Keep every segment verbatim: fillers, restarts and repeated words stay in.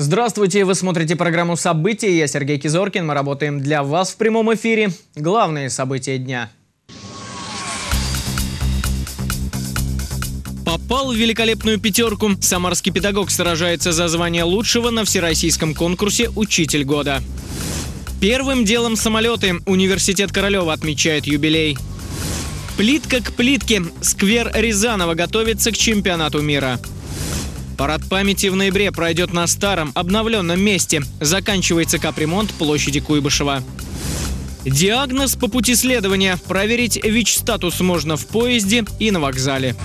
Здравствуйте, вы смотрите программу «События». Я Сергей Кизоркин. Мы работаем для вас в прямом эфире. Главные события дня. Попал в великолепную пятерку. Самарский педагог сражается за звание лучшего на всероссийском конкурсе «Учитель года». Первым делом самолеты. Университет Королева отмечает юбилей. Плитка к плитке. Сквер Рязанова готовится к чемпионату мира. Парад памяти в ноябре пройдет на старом, обновленном месте. Заканчивается капремонт площади Куйбышева. Диагноз по пути следования. Проверить ВИЧ-статус можно в поезде и на вокзале.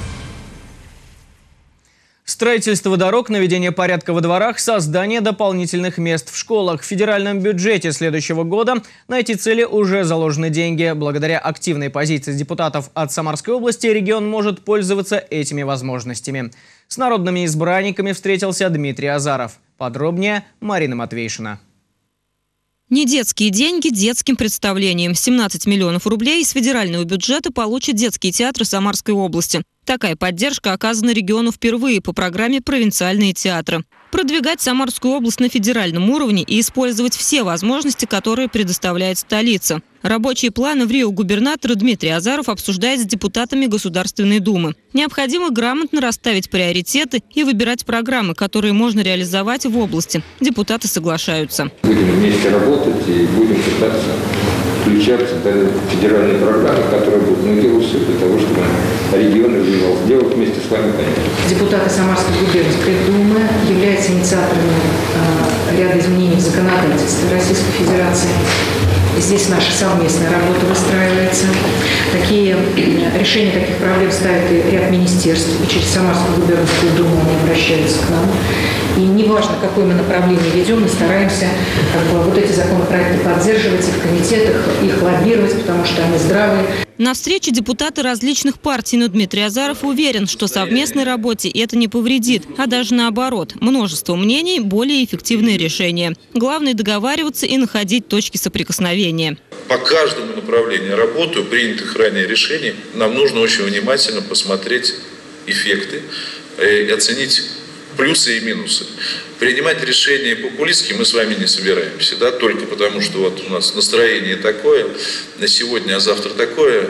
Строительство дорог, наведение порядка во дворах, создание дополнительных мест в школах. В федеральном бюджете следующего года на эти цели уже заложены деньги. Благодаря активной позиции депутатов от Самарской области регион может пользоваться этими возможностями. С народными избранниками встретился Дмитрий Азаров. Подробнее Марина Матвейшина. Не детские деньги детским представлением. семнадцать миллионов рублей из федерального бюджета получат детские театры Самарской области. Такая поддержка оказана региону впервые по программе «Провинциальные театры». Продвигать Самарскую область на федеральном уровне и использовать все возможности, которые предоставляет столица. Рабочие планы в Рио губернатора Дмитрий Азаров обсуждает с депутатами Государственной Думы. Необходимо грамотно расставить приоритеты и выбирать программы, которые можно реализовать в области. Депутаты соглашаются. Будем вместе работать и будем пытаться включаться в федеральные программы, которые будут. Мы делаем все для того, чтобы регион развивался. Делать вместе с вами, конечно. Депутаты Самарской губернской думы являются инициаторами э, ряда изменений в законодательстве Российской Федерации. Здесь наша совместная работа выстраивается. Такие решения таких проблем ставят и ряд министерств, и через Самарскую губернскую думу они обращаются к нам. И неважно, какое мы направление ведем, мы стараемся как бы, вот эти законопроекты поддерживать и в комитетах, их лоббировать, потому что они здравые. На встрече депутаты различных партий, но Дмитрий Азаров уверен, что совместной работе это не повредит, а даже наоборот. Множество мнений – более эффективные решения. Главное – договариваться и находить точки соприкосновения. По каждому направлению работы, принятых ранее решений, нам нужно очень внимательно посмотреть эффекты и оценить плюсы и минусы. Принимать решения популистские мы с вами не собираемся, да, только потому, что вот у нас настроение такое, на сегодня, а завтра такое,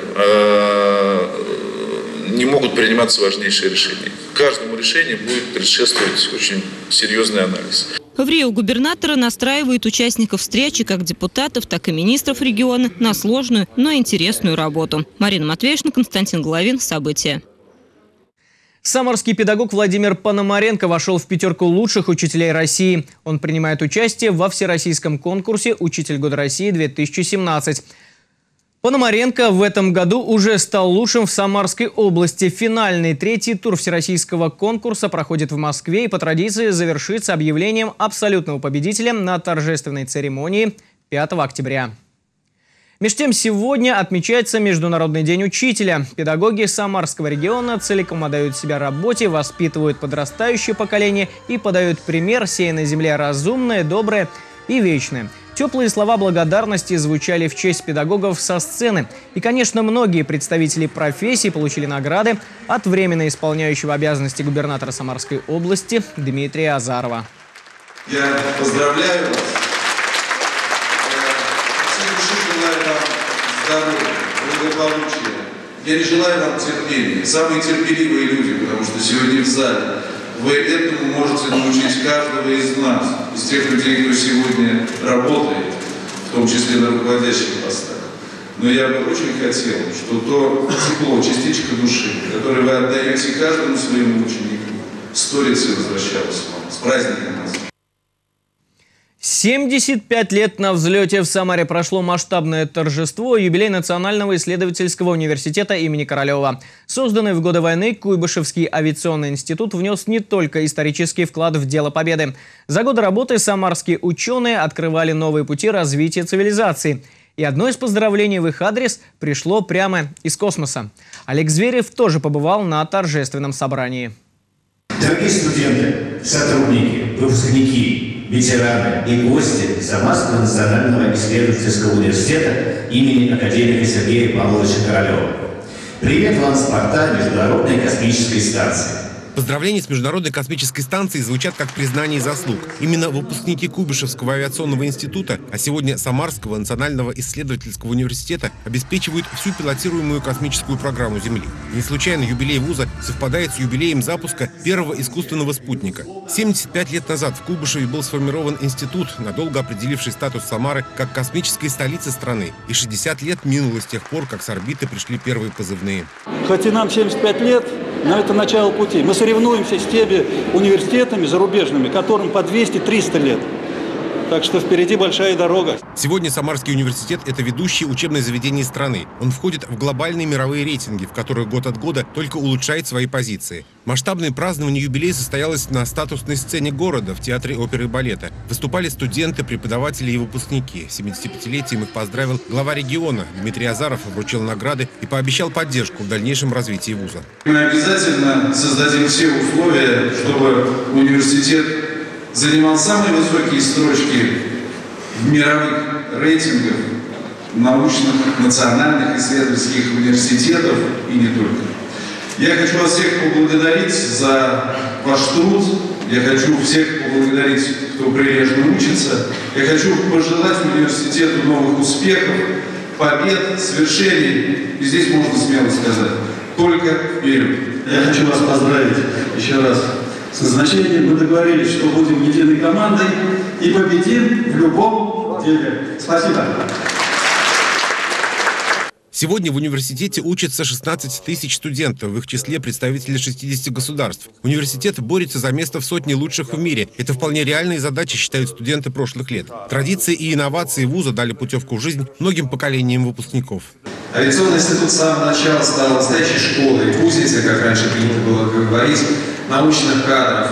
а не могут приниматься важнейшие решения. Каждому решению будет предшествовать очень серьезный анализ. В Рио губернатора настраивают участников встречи, как депутатов, так и министров региона, на сложную, но интересную работу. Марина Матвейшина, Константин Головин. События. Самарский педагог Владимир Пономаренко вошел в пятерку лучших учителей России. Он принимает участие во всероссийском конкурсе «Учитель года России-две тысячи семнадцать». Пономаренко в этом году уже стал лучшим в Самарской области. Финальный третий тур всероссийского конкурса проходит в Москве и по традиции завершится объявлением абсолютного победителя на торжественной церемонии пятого октября. Между тем, сегодня отмечается Международный день учителя. Педагоги Самарского региона целиком отдают себя работе, воспитывают подрастающее поколение и подают пример, сея на земле разумное, доброе и вечное. Теплые слова благодарности звучали в честь педагогов со сцены. И, конечно, многие представители профессии получили награды от временно исполняющего обязанности губернатора Самарской области Дмитрия Азарова. Я поздравляю вас. Здоровья, благополучия. Я не желаю вам терпения. Самые терпеливые люди, потому что сегодня в зале вы этому можете научить каждого из нас, из тех людей, кто сегодня работает, в том числе на руководящих постах. Но я бы очень хотел, что то тепло, частичка души, которое вы отдаете каждому своему ученику, сторицей возвращалось вам. С праздником нас! семьдесят пять лет на взлете. В Самаре прошло масштабное торжество, юбилей Национального исследовательского университета имени Королева. Созданный в годы войны Куйбышевский авиационный институт внес не только исторический вклад в дело победы. За годы работы самарские ученые открывали новые пути развития цивилизации. И одно из поздравлений в их адрес пришло прямо из космоса. Олег Зверев тоже побывал на торжественном собрании. Дорогие студенты, сотрудники, выпускники, ветераны и гости Самарского национального исследовательского университета имени академика Сергея Павловича Королева. Привет вам с борта Международной космической станции. Поздравления с Международной космической станцией звучат как признание заслуг. Именно выпускники Куйбышевского авиационного института, а сегодня Самарского национального исследовательского университета обеспечивают всю пилотируемую космическую программу Земли. Не случайно юбилей вуза совпадает с юбилеем запуска первого искусственного спутника. семьдесят пять лет назад в Куйбышеве был сформирован институт, надолго определивший статус Самары как космической столицы страны. И шестьдесят лет минуло с тех пор, как с орбиты пришли первые позывные. Хоть и нам семьдесят пять лет, но это начало пути. Мы соревнуемся с теми университетами зарубежными, которым по двести-триста лет. Так что впереди большая дорога. Сегодня Самарский университет – это ведущее учебное заведение страны. Он входит в глобальные мировые рейтинги, в которых год от года только улучшает свои позиции. Масштабное празднование юбилея состоялось на статусной сцене города в Театре оперы и балета. Выступали студенты, преподаватели и выпускники. семидесятипятилетием их поздравил глава региона Дмитрий Азаров, вручил награды и пообещал поддержку в дальнейшем развитии вуза. Мы обязательно создадим все условия, чтобы университет занимал самые высокие строчки в мировых рейтингах научных, национальных исследовательских университетов и не только. Я хочу вас всех поблагодарить за ваш труд, я хочу всех поблагодарить, кто прилежно учится, я хочу пожелать университету новых успехов, побед, свершений, и здесь можно смело сказать, только вперед. Я хочу вас поздравить еще раз с назначением. Мы договорились, что будем единой командой и победим в любом деле. Спасибо. Сегодня в университете учатся шестнадцать тысяч студентов, в их числе представители шестидесяти государств. Университет борется за место в сотне лучших в мире. Это вполне реальные задачи, считают студенты прошлых лет. Традиции и инновации вуза дали путевку в жизнь многим поколениям выпускников. Авиационный институт с самого начала стал настоящей школой, кузницей, как раньше принято было говорить, научных кадров,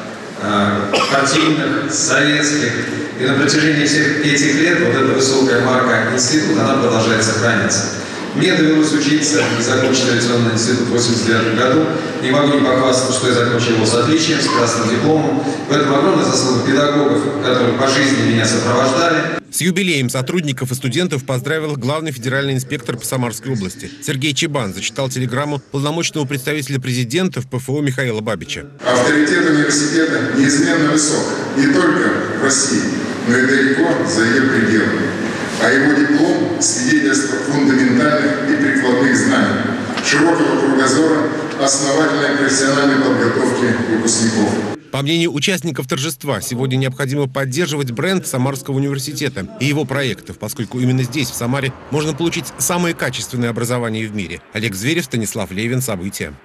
партийных, советских. И на протяжении всех этих лет вот эта высокая марка института, она продолжает сохраняться. Мне довелось учиться и закончить авиационный институт в восемьдесят девятом году. Не могу не похвастаться, что я закончил его с отличием, с красным дипломом. В этом огромная заслуга педагогов, которые по жизни меня сопровождали. С юбилеем сотрудников и студентов поздравил главный федеральный инспектор по Самарской области. Сергей Чебан зачитал телеграмму полномочного представителя президента в ПФО Михаила Бабича. Авторитет университета неизменно высок не только в России, но и далеко за ее пределами. А его диплом – свидетельство фундаментальных и прикладных знаний, широкого кругозора, основательной профессиональной подготовки выпускников. По мнению участников торжества, сегодня необходимо поддерживать бренд Самарского университета и его проектов, поскольку именно здесь, в Самаре, можно получить самое качественное образование в мире. Олег Зверев, Станислав Левин. События.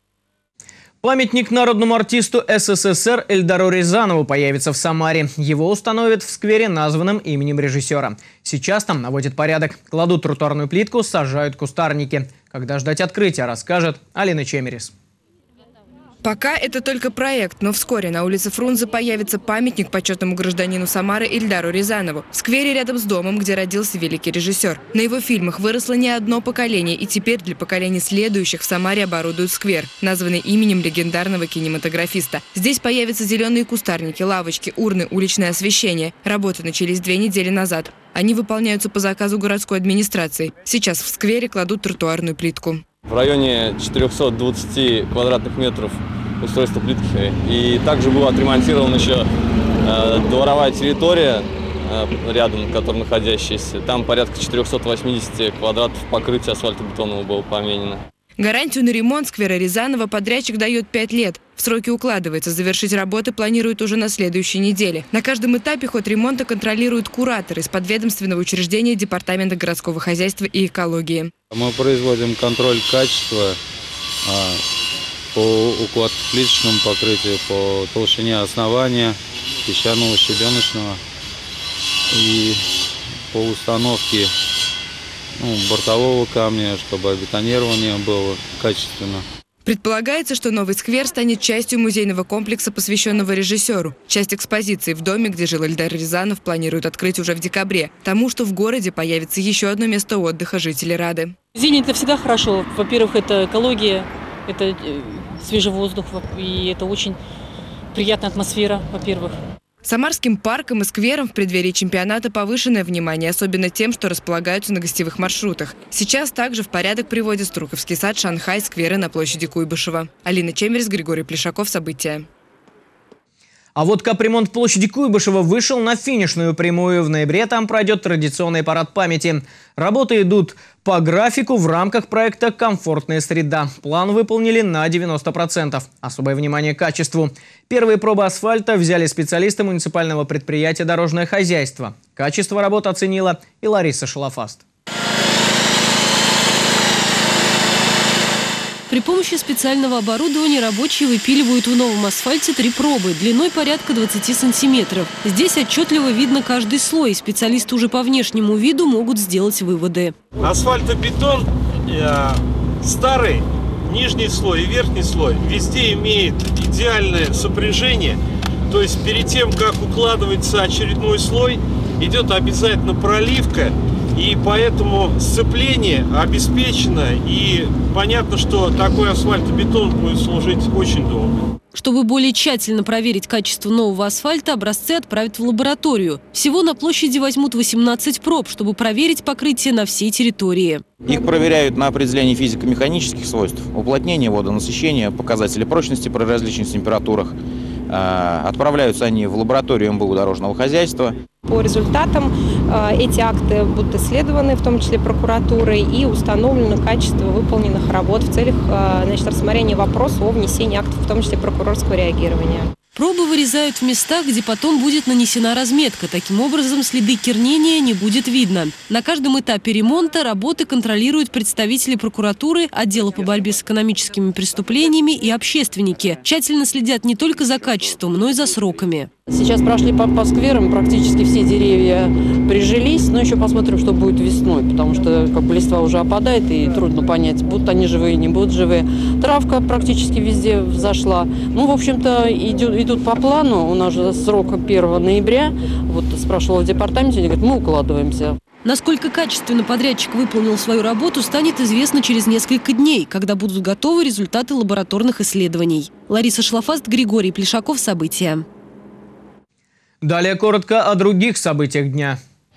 Памятник народному артисту СССР Эльдару Рязанову появится в Самаре. Его установят в сквере, названном именем режиссера. Сейчас там наводят порядок, кладут тротуарную плитку, сажают кустарники. Когда ждать открытия, расскажет Алина Чемерис. Пока это только проект, но вскоре на улице Фрунзе появится памятник почетному гражданину Самары Эльдару Рязанову в сквере рядом с домом, где родился великий режиссер. На его фильмах выросло не одно поколение, и теперь для поколений следующих в Самаре оборудуют сквер, названный именем легендарного кинематографиста. Здесь появятся зеленые кустарники, лавочки, урны, уличное освещение. Работы начались две недели назад. Они выполняются по заказу городской администрации. Сейчас в сквере кладут тротуарную плитку. В районе четырёхсот двадцати квадратных метров устройство плитки. И также была отремонтирована еще э, дворовая территория, э, рядом, которая находящаяся. Там порядка четырёхсот восьмидесяти квадратов покрытия асфальтобетонного было поменено. Гарантию на ремонт сквера Рязанова подрядчик дает пять лет. В сроки укладывается. Завершить работы планируют уже на следующей неделе. На каждом этапе ход ремонта контролируют кураторы из подведомственного учреждения Департамента городского хозяйства и экологии. Мы производим контроль качества а, по укладке плиточному покрытию, по толщине основания, песчаного, щебеночного и по установке ну, бортового камня, чтобы бетонирование было качественно. Предполагается, что новый сквер станет частью музейного комплекса, посвященного режиссеру. Часть экспозиции в доме, где жил Эльдар Рязанов, планируют открыть уже в декабре. Тому, что в городе появится еще одно место отдыха, жители рады. Зелень – это всегда хорошо. Во-первых, это экология, это свежий воздух, и это очень приятная атмосфера, во-первых. Самарским паркам и скверам в преддверии чемпионата повышенное внимание, особенно тем, что располагаются на гостевых маршрутах. Сейчас также в порядок приводят Струковский сад, Шанхай, скверы на площади Куйбышева. Алина Чемерис, Григорий Плешаков. События. А вот капремонт площади Куйбышева вышел на финишную прямую. В ноябре там пройдет традиционный парад памяти. Работы идут по графику в рамках проекта «Комфортная среда». План выполнили на девяносто процентов. Особое внимание к качеству. Первые пробы асфальта взяли специалисты муниципального предприятия «Дорожное хозяйство». Качество работ оценила и Лариса Шалафаст. При помощи специального оборудования рабочие выпиливают в новом асфальте три пробы длиной порядка двадцати сантиметров. Здесь отчетливо видно каждый слой. Специалисты уже по внешнему виду могут сделать выводы. Асфальтобетон э, старый, нижний слой и верхний слой везде имеет идеальное сопряжение. То есть перед тем, как укладывается очередной слой, идет обязательно проливка. И поэтому сцепление обеспечено, и понятно, что такой асфальтобетон будет служить очень долго. Чтобы более тщательно проверить качество нового асфальта, образцы отправят в лабораторию. Всего на площади возьмут восемнадцать проб, чтобы проверить покрытие на всей территории. Их проверяют на определение физико-механических свойств, уплотнения, водонасыщения, показатели прочности при различных температурах. Отправляются они в лабораторию эм бэ у дорожного хозяйства. По результатам эти акты будут исследованы, в том числе прокуратурой, и установлено качество выполненных работ в целях, значит, рассмотрения вопроса о внесении актов, в том числе прокурорского реагирования. Пробы вырезают в местах, где потом будет нанесена разметка. Таким образом, следы кернения не будет видно. На каждом этапе ремонта работы контролируют представители прокуратуры, отдела по борьбе с экономическими преступлениями и общественники. Тщательно следят не только за качеством, но и за сроками. Сейчас прошли по, по скверам, практически все деревья прижились, но еще посмотрим, что будет весной, потому что как бы листва уже опадает, и трудно понять, будут они живые, не будут живые. Травка практически везде взошла. Ну, в общем-то, идут, идут по плану. У нас же срок первого ноября. Вот спрашивала в департаменте, они говорят, мы укладываемся. Насколько качественно подрядчик выполнил свою работу, станет известно через несколько дней, когда будут готовы результаты лабораторных исследований. Лариса Шлафаст, Григорий Плешаков. События. Далее коротко о других событиях дня.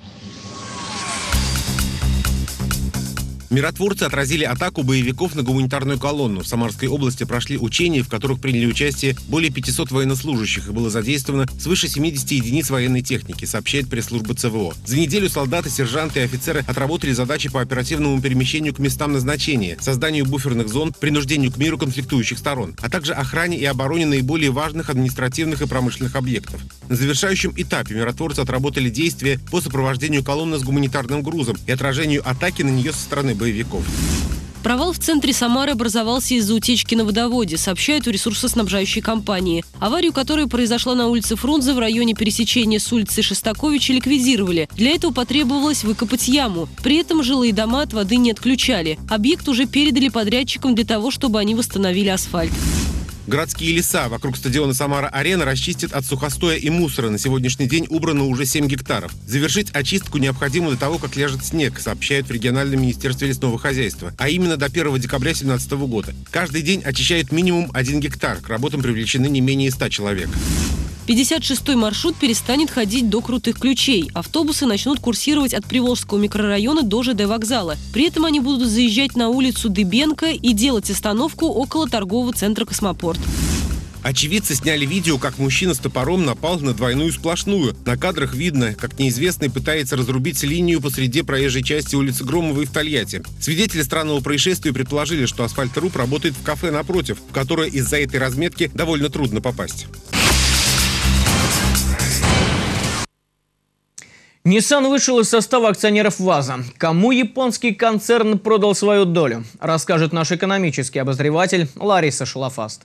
Миротворцы отразили атаку боевиков на гуманитарную колонну. В Самарской области прошли учения, в которых приняли участие более пятисот военнослужащих и было задействовано свыше семидесяти единиц военной техники, сообщает пресс-служба цэ вэ о. За неделю солдаты, сержанты и офицеры отработали задачи по оперативному перемещению к местам назначения, созданию буферных зон, принуждению к миру конфликтующих сторон, а также охране и обороне наиболее важных административных и промышленных объектов. На завершающем этапе миротворцы отработали действия по сопровождению колонны с гуманитарным грузом и отражению атаки на нее со стороны боевиков. Провал в центре Самары образовался из-за утечки на водоводе, сообщают у ресурсоснабжающей компании. Аварию, которая произошла на улице Фрунзе в районе пересечения с улицей Шостаковича, ликвидировали. Для этого потребовалось выкопать яму. При этом жилые дома от воды не отключали. Объект уже передали подрядчикам для того, чтобы они восстановили асфальт. Городские леса вокруг стадиона «Самара-Арена» расчистят от сухостоя и мусора. На сегодняшний день убрано уже семь гектаров. Завершить очистку необходимо до того, как ляжет снег, сообщают в региональном министерстве лесного хозяйства. А именно до первого декабря две тысячи семнадцатого года. Каждый день очищают минимум один гектар. К работам привлечены не менее ста человек. пятьдесят шестой маршрут перестанет ходить до Крутых Ключей. Автобусы начнут курсировать от Приволжского микрорайона до жэ дэ вокзала. При этом они будут заезжать на улицу Дыбенко и делать остановку около торгового центра «Космопорт». Очевидцы сняли видео, как мужчина с топором напал на двойную сплошную. На кадрах видно, как неизвестный пытается разрубить линию посреди проезжей части улицы Громовой в Тольятти. Свидетели странного происшествия предположили, что асфальторуб работает в кафе напротив, в которое из-за этой разметки довольно трудно попасть. Nissan вышел из состава акционеров ВАЗа. Кому японский концерн продал свою долю, расскажет наш экономический обозреватель Лариса Шалафаст.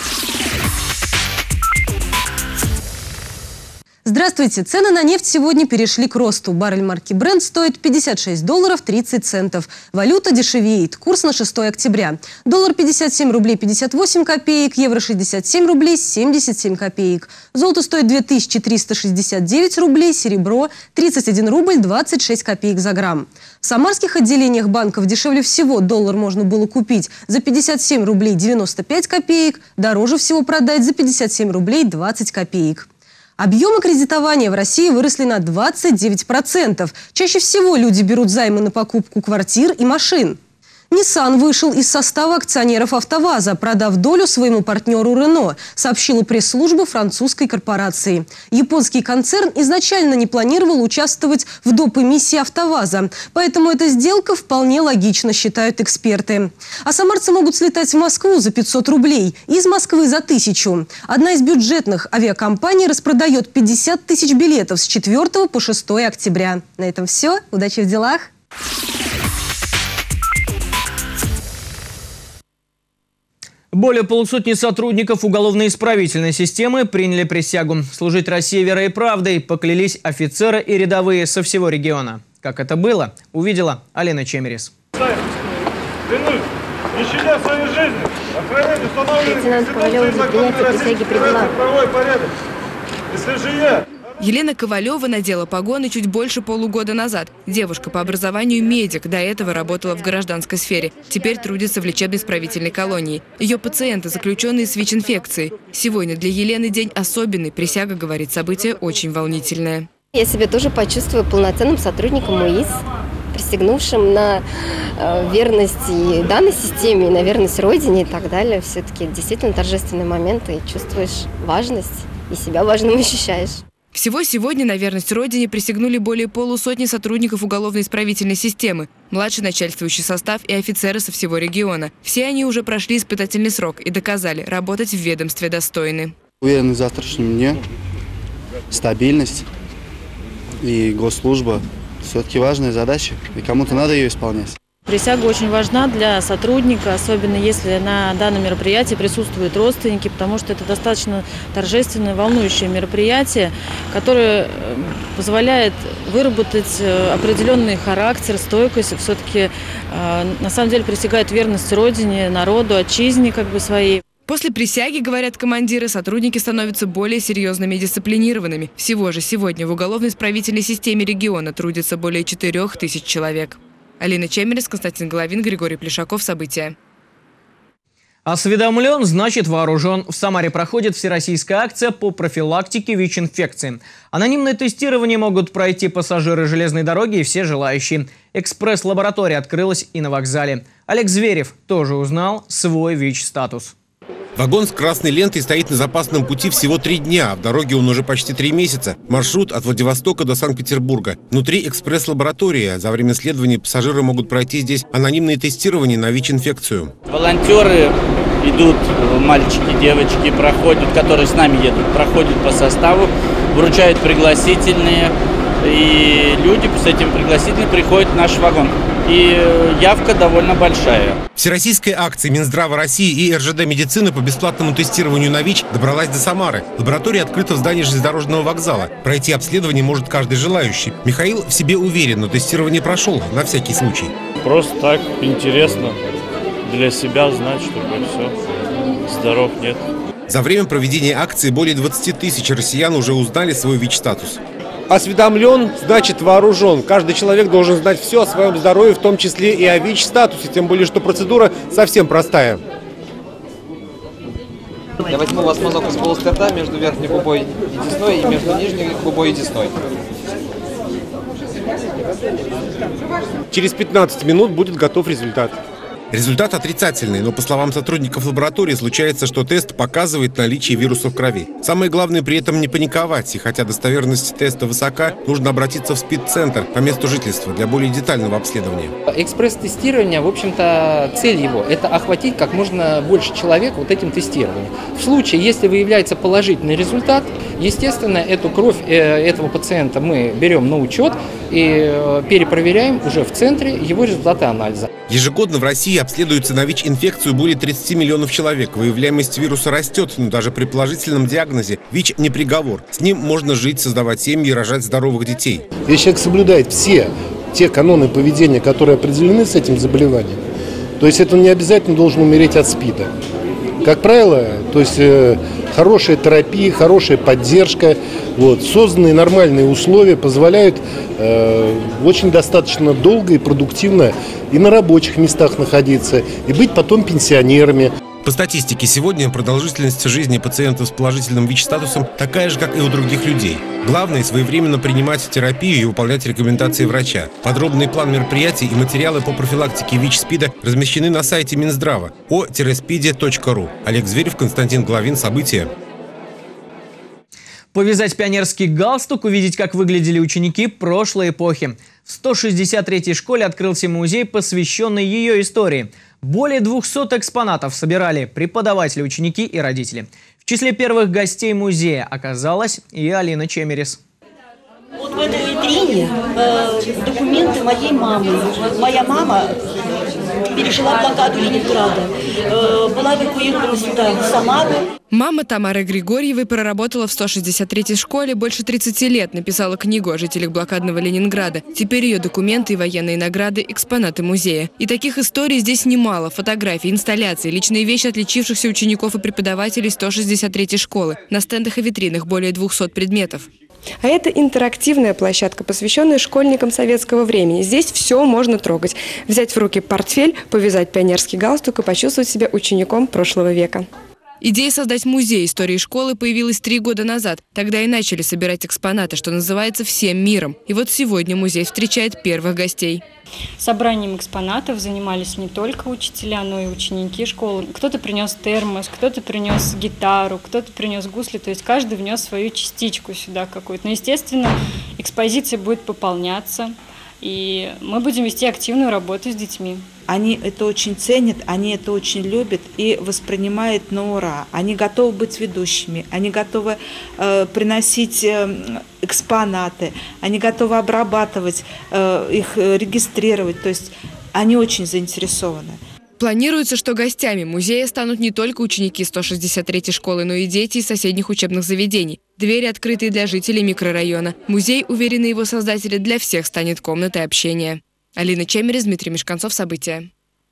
Здравствуйте! Цены на нефть сегодня перешли к росту. Баррель марки Brent стоит пятьдесят шесть долларов тридцать центов. Валюта дешевеет. Курс на шестое октября. Доллар пятьдесят семь рублей пятьдесят восемь копеек, евро шестьдесят семь рублей семьдесят семь копеек. Золото стоит две тысячи триста шестьдесят девять рублей, серебро тридцать один рубль двадцать шесть копеек за грамм. В самарских отделениях банков дешевле всего доллар можно было купить за пятьдесят семь рублей девяносто пять копеек, дороже всего продать за пятьдесят семь рублей двадцать копеек. Объемы кредитования в России выросли на двадцать девять процентов. Чаще всего люди берут займы на покупку квартир и машин. Nissan вышел из состава акционеров «АвтоВАЗа», продав долю своему партнеру «Рено», сообщила пресс-служба французской корпорации. Японский концерн изначально не планировал участвовать в доп. Эмиссии «АвтоВАЗа», поэтому эта сделка вполне логична, считают эксперты. А самарцы могут слетать в Москву за пятьсот рублей, из Москвы за тысячу. Одна из бюджетных авиакомпаний распродает пятьдесят тысяч билетов с четвёртого по шестое октября. На этом все. Удачи в делах! Более полусотни сотрудников уголовно-исправительной системы приняли присягу. Служить России верой и правдой поклялись офицеры и рядовые со всего региона. Как это было, увидела Алина Чемерис. Лейтенант Ковалева для принятия присяги прибыла. Елена Ковалева надела погоны чуть больше полугода назад. Девушка по образованию медик, до этого работала в гражданской сфере. Теперь трудится в лечебно-исправительной колонии. Ее пациенты заключенные с ВИЧ-инфекцией. Сегодня для Елены день особенный. Присяга, говорит, событие очень волнительное. Я себя тоже почувствую полноценным сотрудником МУИС, присягнувшим на э, верность и данной системе, и на верность Родине и так далее. Все-таки действительно торжественный момент, и чувствуешь важность, и себя важным ощущаешь. Всего сегодня на верность Родине присягнули более полусотни сотрудников уголовно-исправительной системы, младший начальствующий состав и офицеры со всего региона. Все они уже прошли испытательный срок и доказали, работать в ведомстве достойны. Уверен в завтрашнем дне, стабильность и госслужба – все-таки важная задача, и кому-то надо ее исполнять. Присяга очень важна для сотрудника, особенно если на данном мероприятии присутствуют родственники, потому что это достаточно торжественное, волнующее мероприятие, которое позволяет выработать определенный характер, стойкость. Все-таки на самом деле присягают верность Родине, народу, отчизне как бы своей. После присяги, говорят командиры, сотрудники становятся более серьезными и дисциплинированными. Всего же сегодня в уголовно-исправительной системе региона трудится более четырёх тысяч человек. Алина Чемерис, Константин Головин, Григорий Плешаков. События. Осведомлен, значит вооружен. В Самаре проходит всероссийская акция по профилактике ВИЧ-инфекции. Анонимное тестирование могут пройти пассажиры железной дороги и все желающие. Экспресс-лаборатория открылась и на вокзале. Олег Зверев тоже узнал свой ВИЧ-статус. Вагон с красной лентой стоит на запасном пути всего три дня, а в дороге он уже почти три месяца. Маршрут от Владивостока до Санкт-Петербурга. Внутри экспресс-лаборатория. За время следования пассажиры могут пройти здесь анонимные тестирования на ВИЧ-инфекцию. Волонтеры идут, мальчики, девочки, проходят, которые с нами едут, проходят по составу, вручают пригласительные. И люди с этим пригласительным приходят в наш вагон. И явка довольно большая. Всероссийская акция Минздрава России и эр жэ дэ медицины по бесплатному тестированию на ВИЧ добралась до Самары. Лаборатория открыта в здании железнодорожного вокзала. Пройти обследование может каждый желающий. Михаил в себе уверен, но тестирование прошел на всякий случай. Просто так интересно для себя знать, чтобы все, здоров нет. За время проведения акции более двадцати тысяч россиян уже узнали свой ВИЧ-статус. Осведомлен, значит вооружен. Каждый человек должен знать все о своем здоровье, в том числе и о ВИЧ-статусе, тем более, что процедура совсем простая. Я возьму у вас мазок из полости рта между верхней губой и десной, и между нижней губой и десной. Через пятнадцать минут будет готов результат. Результат отрицательный, но по словам сотрудников лаборатории случается, что тест показывает наличие вируса в крови. Самое главное при этом не паниковать, и хотя достоверность теста высока, нужно обратиться в СПИД-центр по месту жительства для более детального обследования. Экспресс-тестирование, в общем-то, цель его – это охватить как можно больше человек вот этим тестированием. В случае, если выявляется положительный результат, естественно, эту кровь этого пациента мы берем на учет и перепроверяем уже в центре его результаты анализа. Ежегодно в России обследуется на ВИЧ-инфекцию более тридцати миллионов человек. Выявляемость вируса растет, но даже при положительном диагнозе ВИЧ не приговор. С ним можно жить, создавать семьи и рожать здоровых детей. Если человек соблюдает все те каноны поведения, которые определены с этим заболеванием, то есть это не обязательно должен умереть от СПИДа. Как правило, то есть э, хорошая терапия, хорошая поддержка, вот, созданные нормальные условия позволяют э, очень достаточно долго и продуктивно и на рабочих местах находиться, и быть потом пенсионерами. По статистике, сегодня продолжительность жизни пациентов с положительным ВИЧ-статусом такая же, как и у других людей. Главное – своевременно принимать терапию и выполнять рекомендации врача. Подробный план мероприятий и материалы по профилактике ВИЧ-СПИДа размещены на сайте Минздрава о спиде точка ру. Олег Зверев, Константин Головин. События. Повязать пионерский галстук, увидеть, как выглядели ученики прошлой эпохи. В сто шестьдесят третьей школе открылся музей, посвященный ее истории. Более двухсот экспонатов собирали преподаватели, ученики и родители. В числе первых гостей музея оказалась и Алина Чемерис. Вот в этой витрине э, документы моей мамы. Моя мама пережила блокаду Ленинграда, э, была эвакуирована сюда, в Самару. Мама Тамары Григорьевой проработала в сто шестьдесят третьей школе больше тридцати лет, написала книгу о жителях блокадного Ленинграда. Теперь ее документы и военные награды – экспонаты музея. И таких историй здесь немало. Фотографии, инсталляции, личные вещи отличившихся учеников и преподавателей сто шестьдесят третьей школы. На стендах и витринах более двухсот предметов. А это интерактивная площадка, посвященная школьникам советского времени. Здесь все можно трогать. Взять в руки портфель, повязать пионерский галстук и почувствовать себя учеником прошлого века. Идея создать музей истории школы появилась три года назад. Тогда и начали собирать экспонаты, что называется, всем миром. И вот сегодня музей встречает первых гостей. Собранием экспонатов занимались не только учителя, но и ученики школы. Кто-то принес термос, кто-то принес гитару, кто-то принес гусли. То есть каждый внес свою частичку сюда какую-то. Но, естественно, экспозиция будет пополняться. И мы будем вести активную работу с детьми. Они это очень ценят, они это очень любят и воспринимают на ура. Они готовы быть ведущими, они готовы э, приносить э, экспонаты, они готовы обрабатывать, э, их регистрировать. То есть они очень заинтересованы. Планируется, что гостями музея станут не только ученики сто шестьдесят третьей школы, но и дети из соседних учебных заведений. Двери открыты для жителей микрорайона. Музей, уверены его создатели, для всех станет комнатой общения. Алина Чемерис, Дмитрий Мешканцов. События.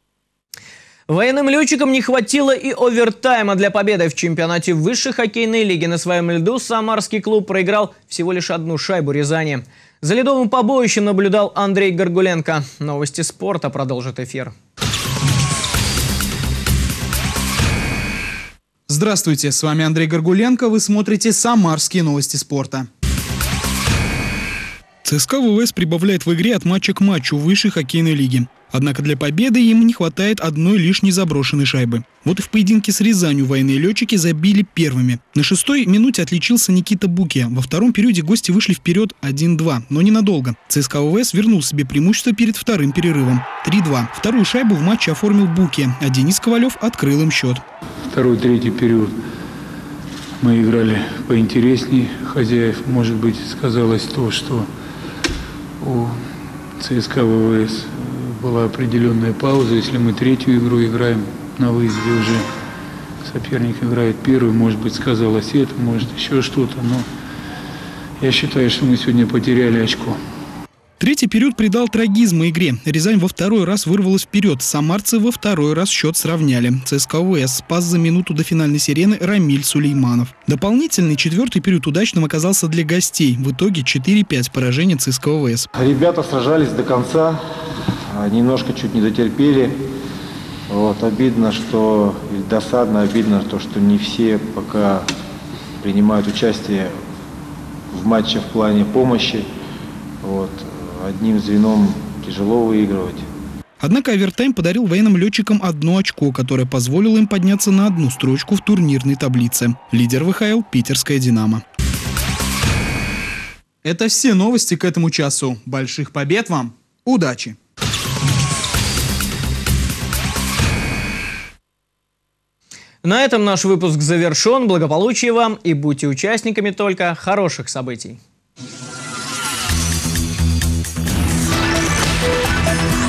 Военным летчикам не хватило и овертайма для победы в чемпионате высшей хоккейной лиги. На своем льду самарский клуб проиграл всего лишь одну шайбу Рязани. За ледовым побоищем наблюдал Андрей Горгуленко. Новости спорта продолжит эфир. Здравствуйте, с вами Андрей Горгуленко, вы смотрите «Самарские новости спорта». ЦСКА ВВС прибавляет в игре от матча к матчу высшей хоккейной лиги. Однако для победы им не хватает одной лишней заброшенной шайбы. Вот и в поединке с Рязанью военные летчики забили первыми. На шестой минуте отличился Никита Буке. Во втором периоде гости вышли вперед один-два, но ненадолго. ЦСКА ВВС вернул себе преимущество перед вторым перерывом. три-два. Вторую шайбу в матче оформил Буке, а Денис Ковалев открыл им счет. Второй, третий период мы играли поинтереснее хозяев. Может быть, сказалось то, что у ЦСКА ВВС была определенная пауза. Если мы третью игру играем на выезде, уже соперник играет первую, может быть, сказалось это, может еще что-то. Но я считаю, что мы сегодня потеряли очко. Третий период придал трагизма игре. Рязань во второй раз вырвалась вперед. Самарцы во второй раз счет сравняли. ЦСКА ВВС спас за минуту до финальной сирены Рамиль Сулейманов. Дополнительный четвертый период удачным оказался для гостей. В итоге четыре-пять поражение ЦСКА ВВС. Ребята сражались до конца. Немножко чуть не дотерпели. Вот, обидно, что, досадно, обидно, то, что не все пока принимают участие в матче в плане помощи. Вот. Одним звеном тяжело выигрывать. Однако овертайм подарил военным летчикам одно очко, которое позволило им подняться на одну строчку в турнирной таблице. Лидер ВХЛ – питерская «Динамо». Это все новости к этому часу. Больших побед вам! Удачи! На этом наш выпуск завершен. Благополучия вам и будьте участниками только хороших событий.